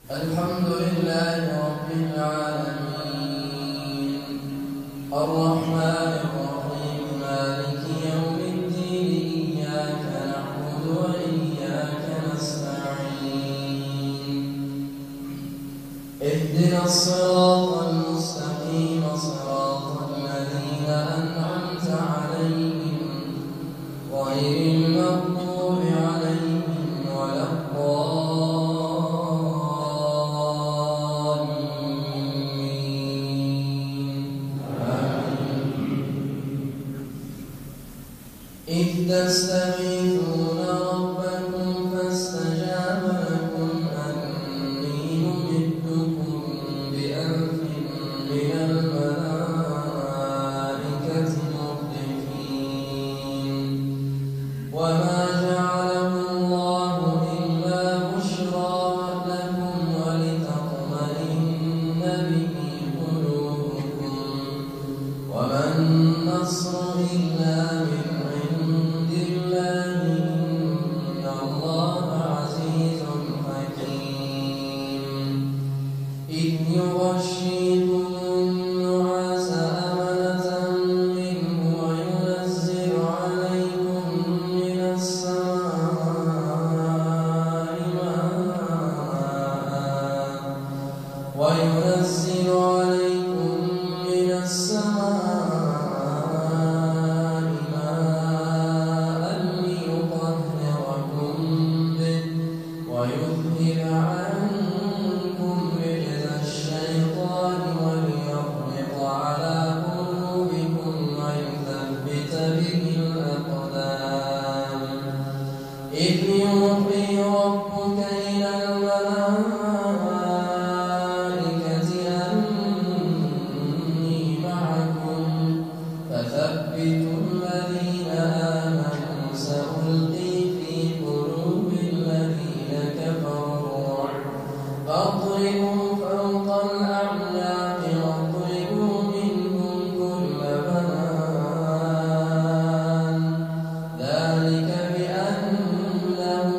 الحمد لله رب العالمين الرحمن الرحيم مالك يوم الدين إياك نعبد وإياك نستعين اهدنا الصراط المستقيم صراط الذين أنعمت عليهم غير المغضوب عليهم ولا إذ تستغيثون ربكم فاستجاب لكم أني ممدكم بألف من الملائكة مردفين وما جعله الله إلا بشرى لكم ولتطمئن به قلوبكم وما النصر إلا من إذ يغشيكم النعاس أمنة منه وينزل عليكم من السماء ماء ليطهركم به ويذهب عنكم رجز الشيطان وليربط على قلوبكم ويثبت به الأقدام إذ يوحي ربك إلى الملائكة أني معكم فثبتوا الذين آمنوا سألقي في قلوب الذين كفروا فاضربوا فوق الأعناق واضربوا منهم كل بنان ذلك بأنهم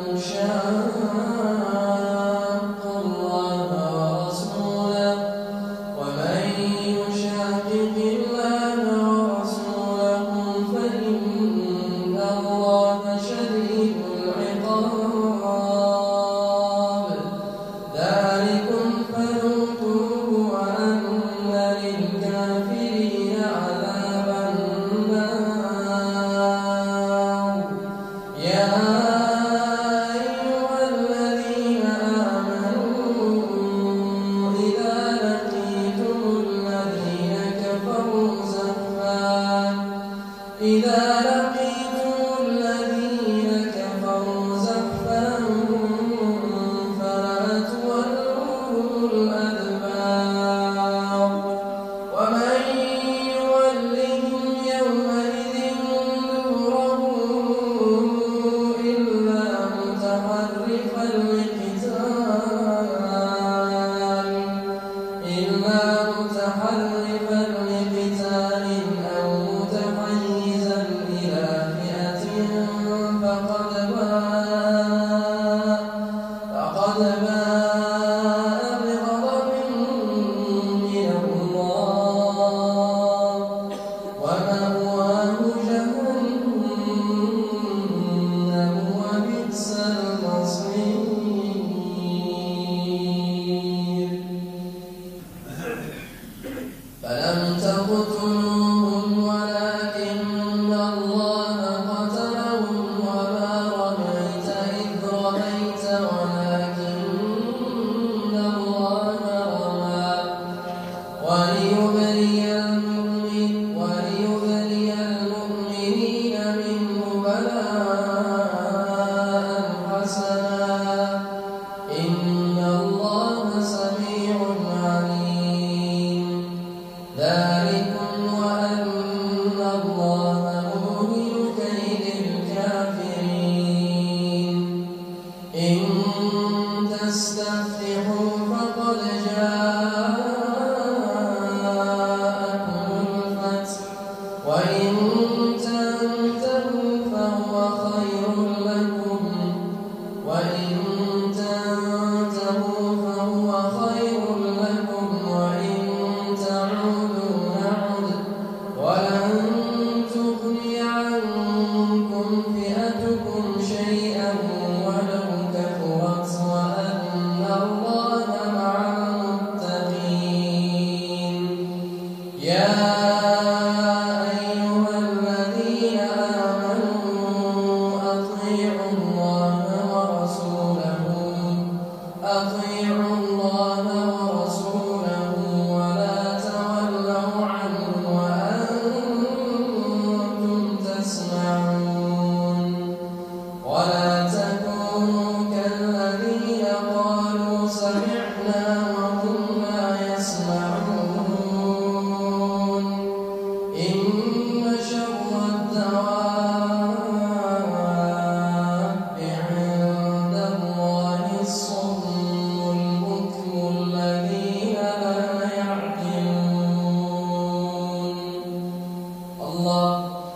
شاقوا الله ورسوله ومن يشاقق الله ورسوله فإن الله شديد العقاب ذلكم فذوقوه وأن للكافرين عذاب النار يا أيها الذين آمنوا إذا لقيتم الذين كفروا زحفا فلا تولوهم الأدبار ومن يولهم يومئذ دبره إلا متحرفا لقتال أو متحيزا إلى فئة فقد باء بغضب من الله ومأواه جهنم وبئس المصير فلم تقتلوهم ولكن الله قتلهم وما رميت إذ رميت ولكن الله رمى وليبلي المؤمنين منه بلاء حسنا إن الله سميع عليم ذلكم وأن الله موهن كيد الكافرين إن تستفتحوا فقد جاءكم الفتح وإن تنتهوا فهو خير لكم وإن تنتهوا فهو أطيعوا الله ورسوله ولا تولوا عنه وأنتم تسمعون ولا تكونوا كالذين قالوا سمعنا وهم لا يسمعون إن شر الدواب عند الله الصم البكم الذين لا يعقلون. الله